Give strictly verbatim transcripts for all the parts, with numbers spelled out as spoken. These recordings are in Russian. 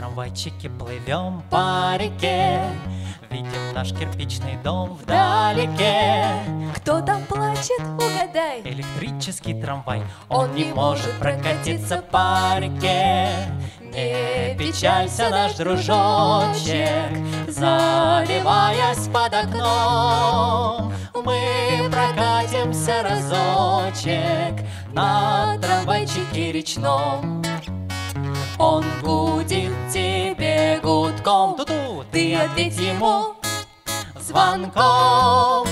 трамвайчике плывем по реке, видим наш кирпичный дом вдалеке. Кто там плачет, угадай? Электрический трамвай, он не может прокатиться по реке. Не печалься, наш дружочек, заливаясь под окном, мы прокатимся разочек на трамвайчике речном. Он гудит тебе гудком, ту-ту, ты ответь ему звонком.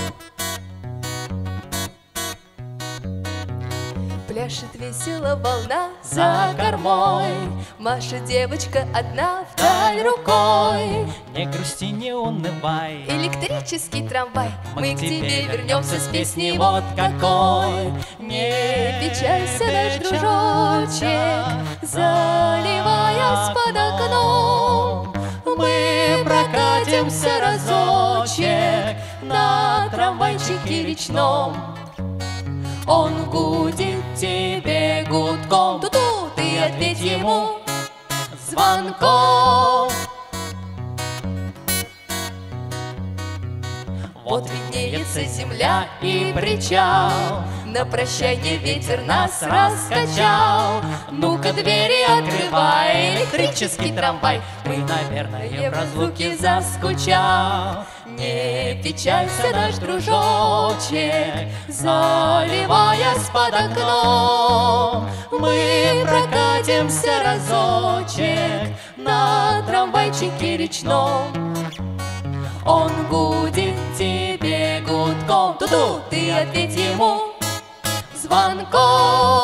Пляшет весело волна За кормой машет девочка одна вдаль вдаль рукой. Не грусти, не унывай, Электрический трамвай, мы к тебе вернемся с песней вот какой. Не печалься, наш дружочек, заливаясь под окном, мы прокатимся разочек на трамвайчике речном. Он гудит тебе гудком, ту-ту, ты ответь ему звонком. Вот виднеется земля и причал, на прощанье ветер нас раскачал. Ну-ка двери открывай, электрический трамвай, мы, наверное, в разлуке заскучал. Не печалься, наш дружочек, заливаясь под окном, мы прокатимся разочек на трамвайчике речном. Он гудит тебе гудком, ту-ту, ты ответь ему звонком.